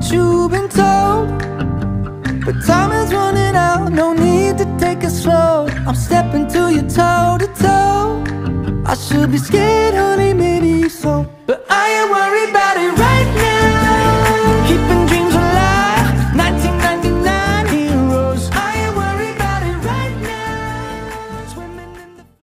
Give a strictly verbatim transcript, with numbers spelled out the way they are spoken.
what you've been told, but time is running out, no need to take it slow. I'm stepping to you toe to toe. I should be scared, honey, maybe so.